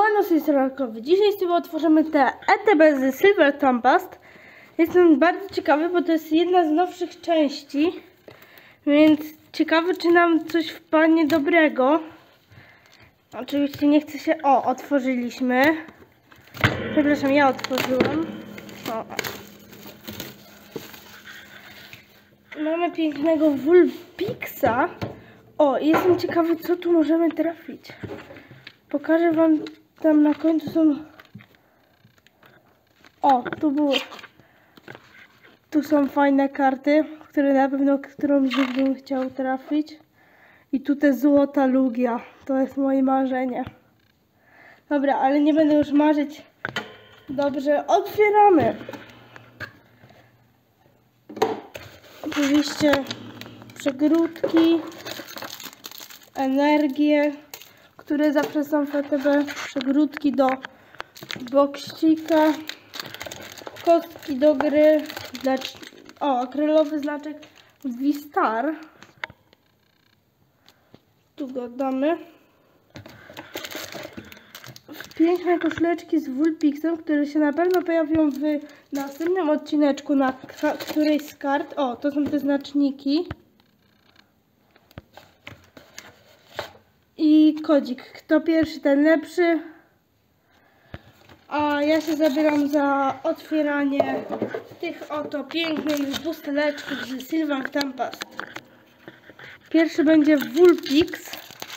Siemano, z tej strony Arkowy. Dzisiaj sobie otworzymy te ETB z Silver Tempest. Jestem bardzo ciekawy, bo to jest jedna z nowszych części. Więc ciekawy, czy nam coś wpadnie dobrego. Oczywiście nie chce się... O, otworzyliśmy. Przepraszam, ja otworzyłam. O. Mamy pięknego Vulpixa. O, jestem ciekawy, co tu możemy trafić. Pokażę wam, tam na końcu są... O, tu są fajne karty, które na pewno którąś z nich bym chciał trafić. I tutaj złota Lugia. To jest moje marzenie. Dobra, ale nie będę już marzyć. Dobrze, otwieramy. Oczywiście przegródki, energię, które zawsze są w ETB, przegródki do boksika, kostki do gry, akrylowy znaczek V-Star. Tu go damy. Piękne koszuleczki z Vulpixem, które się na pewno pojawią w następnym odcineczku na którejś z kart. O, to są te znaczniki. I kodzik. Kto pierwszy, ten lepszy. A ja się zabieram za otwieranie tych oto pięknych buteleczków z Silver Tempest. Pierwszy będzie Vulpix.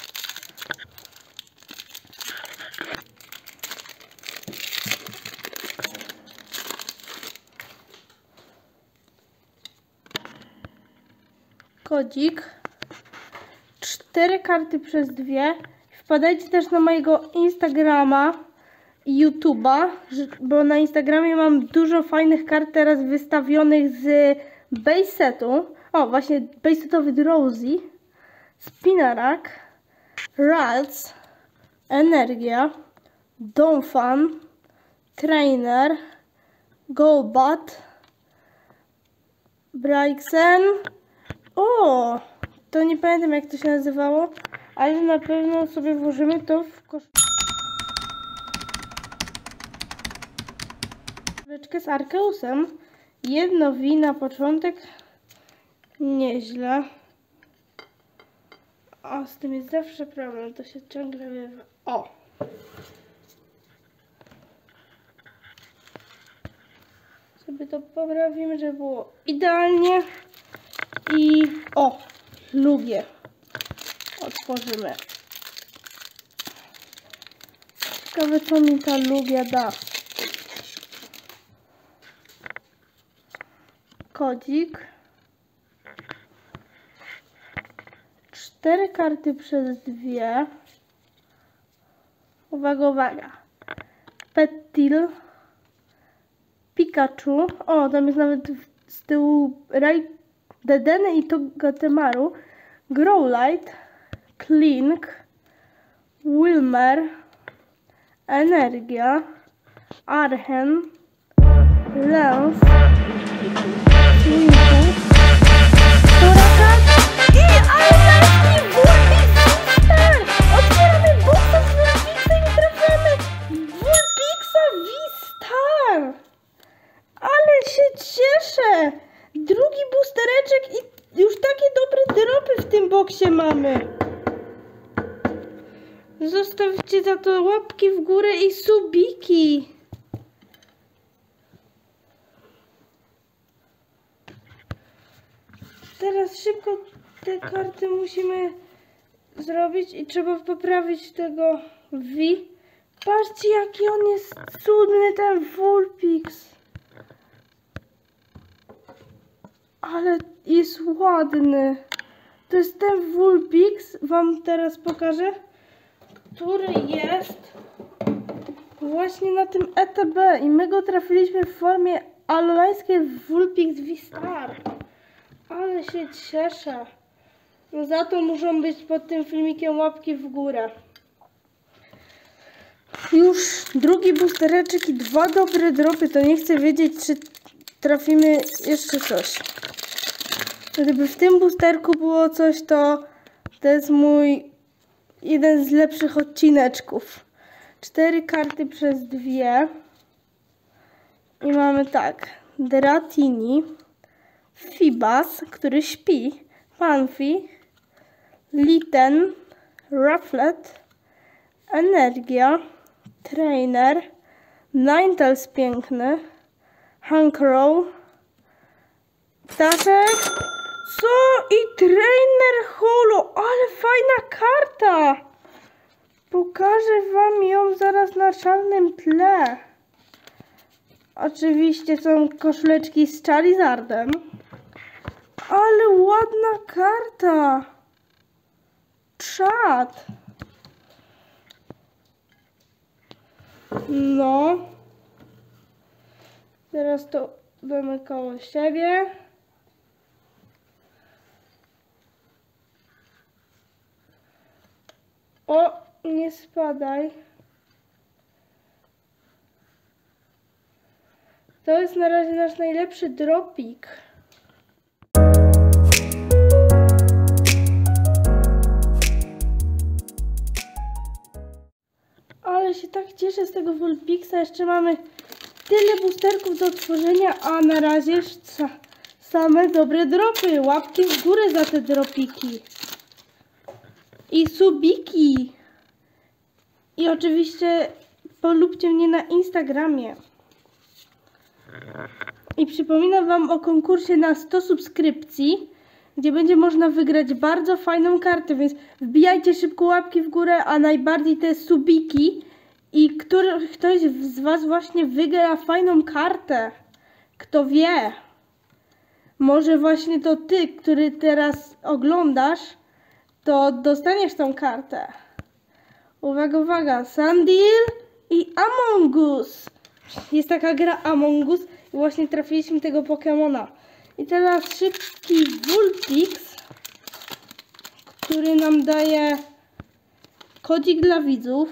Kodzik. 4 karty przez 2. Wpadajcie też na mojego Instagrama i YouTube'a, bo na Instagramie mam dużo fajnych kart teraz wystawionych z base setu. O, właśnie base setowy Drowsy, Spinarak, Ralts, Energia, Donphan, Trainer, Golbat, Braixen. O! To nie pamiętam, jak to się nazywało, ale na pewno sobie włożymy to w koszuleczkę z Arceusem. Jedno V na początek. Nieźle. O, z tym jest zawsze problem, to się ciągle wywa... O! Sobie to poprawimy, żeby było idealnie. I... O! Lugię otworzymy. Ciekawe, co mi ta Lugia da. Kodzik. 4 karty przez 2. Uwaga, uwaga. Petil. Pikachu. O, tam jest nawet z tyłu Dedenne i Togedemaru. Growlite, Klink, Wilmer, Energia, Archen, Lens, Swinku, Hurakan i Alpski Vulpix. Otwieramy boxa z Vulpixa i trafiamy Vulpixa V-Star. Ale się cieszę. Drugi boostereczek i już takie dobre dropy w tym boksie mamy. Zostawcie za to łapki w górę i subiki. Teraz szybko te karty musimy zrobić i trzeba poprawić tego V. Patrzcie, jaki on jest cudny, ten Vulpix. Ale jest ładny. To jest ten Vulpix, wam teraz pokażę, który jest właśnie na tym ETB i my go trafiliśmy w formie aloeńskiej Vulpix V-Star. Ale się cieszę. No za to muszą być pod tym filmikiem łapki w górę. Już drugi boostereczek i 2 dobre dropy, to nie chcę wiedzieć, czy trafimy jeszcze coś. Gdyby w tym boosterku było coś, to jest mój jeden z lepszych odcineczków. 4 karty przez 2. I mamy tak. Dratini, Fibas, który śpi, Panfi, Litten, Rufflet, Energia, Trainer, Ninetales piękny, Hunkrow, Ptaszek, co? I Trainer Holo, ale fajna karta! Pokażę wam ją zaraz na czarnym tle. Oczywiście są koszuleczki z Charizardem, ale ładna karta. Czad. No. Teraz to damy koło siebie. O, nie spadaj. To jest na razie nasz najlepszy dropik. Ale się tak cieszę z tego Vulpixa. Jeszcze mamy tyle boosterków do otworzenia, a na razie same dobre dropy. Łapki w górę za te dropiki. I subiki. I oczywiście polubcie mnie na Instagramie. I przypominam wam o konkursie na 100 subskrypcji, gdzie będzie można wygrać bardzo fajną kartę, więc wbijajcie szybko łapki w górę, a najbardziej te subiki i ktoś z was właśnie wygra fajną kartę. Kto wie? Może właśnie to ty, który teraz oglądasz, to dostaniesz tą kartę. Uwaga, uwaga, Sandil i Among Us. Jest taka gra Among Us i właśnie trafiliśmy tego Pokemona. I teraz szybki Vulpix, który nam daje kodzik dla widzów.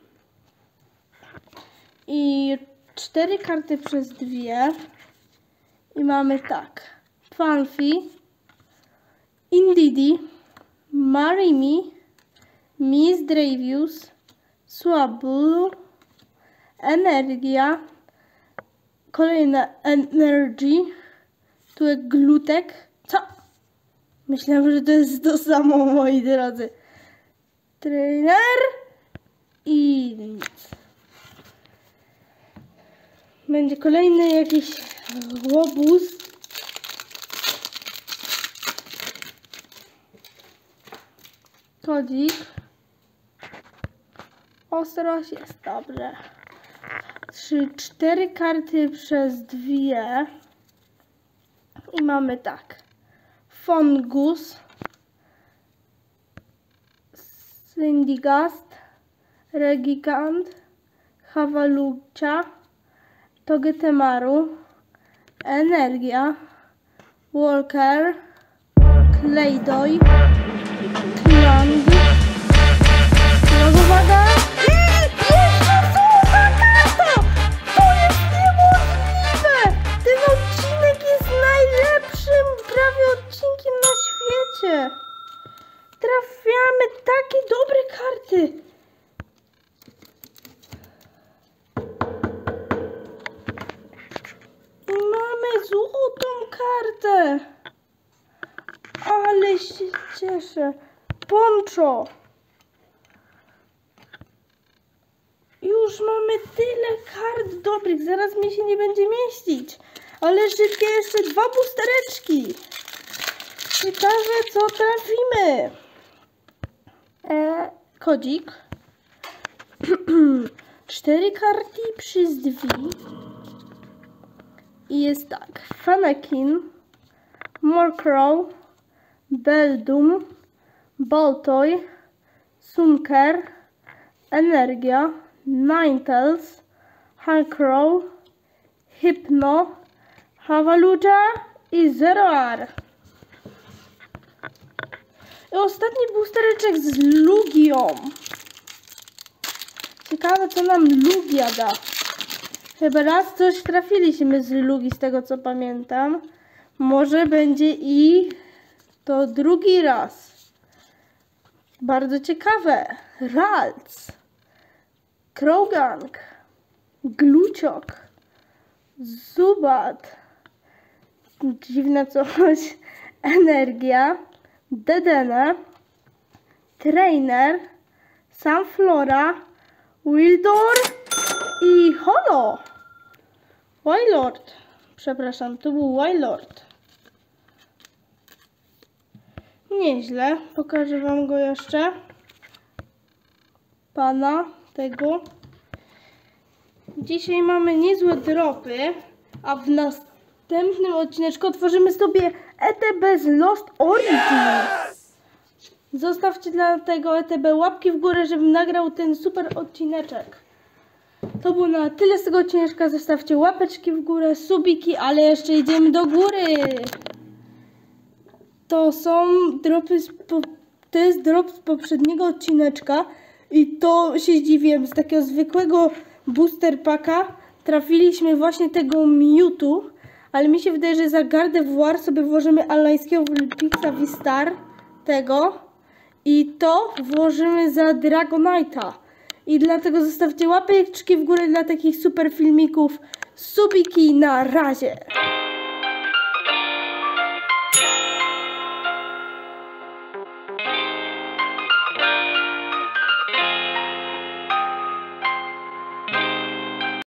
I 4 karty przez 2. I mamy tak. Fanfi, Indeedee, Marimi, Miss Dravius, Swablu, Energia, kolejna Energy, tu jest Glutek. Co? Myślałem, że to jest to samo, moi drodzy. Trainer i nic. Będzie kolejny jakiś łobuz. Kodzik. Ostrość jest dobrze. 4 karty przez 2. I mamy tak. Fongus, Syndigast, Regigant, Havalucha, Togetemaru, Energia, Walker, Claydoy, Klang. Uwaga! Jeszcze złota karta! To jest niemożliwe! Ten odcinek jest najlepszym prawie odcinkiem na świecie. Trafiamy takie dobre karty. I mamy złotą kartę. Ale się cieszę. Poncho. Już mamy tyle kart dobrych. Zaraz mi się nie będzie mieścić. Ale szybkie jeszcze 2 boostereczki. Ciekawe co trafimy. Kodzik. 4 karty przez 2. I jest tak. Fanakin, Morcrow, Beldum, Baltoy, Sunker, Energia, Ninetales, Hunkrow, Hypno, Havalucha i Zoroark. I ostatni boostereczek z Lugią. Ciekawe co nam Lugia da. Chyba raz coś trafiliśmy z Lugi, z tego co pamiętam. Może będzie i to drugi raz. Bardzo ciekawe. Ralts. Krogang, Gluciok, Zubat, dziwne coś, Energia, Dedenne, Trainer, Sunflora, Wildor i Holo. Wailord. Przepraszam, to był Wailord. Nieźle. Pokażę wam go jeszcze. Pana tego. Dzisiaj mamy niezłe dropy, a w następnym odcineczku otworzymy sobie ETB z Lost Origins. Zostawcie dla tego ETB łapki w górę, żebym nagrał ten super odcineczek. To było na tyle z tego odcineczka. Zostawcie łapeczki w górę, subiki, ale jeszcze idziemy do góry. To są dropy to jest drop z poprzedniego odcineczka i to się zdziwiłem. Z takiego zwykłego booster packa trafiliśmy właśnie tego Mewtwo, ale mi się wydaje, że za Gardevoir sobie włożymy alańskiego Vulpixa V-Star tego i to włożymy za Dragonite'a. I dlatego zostawcie łapeczki w górę dla takich super filmików. Subiki, na razie!